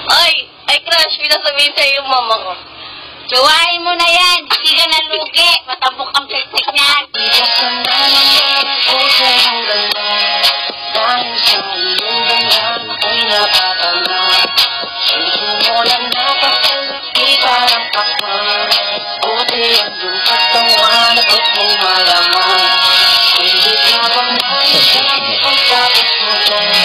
Ay crush, pinasabihin sa'yo yung mama ko. Jowain mo na yan, hindi ka nalugi. Matabok ang plastic niyan. Dahil sa iyong ganda ay napatala. Sisimulan na pagkalaki parang pakwan. Buti ang iyong katawan at mong malaman. Hindi ka bang nais ang pagkakit mo dyan?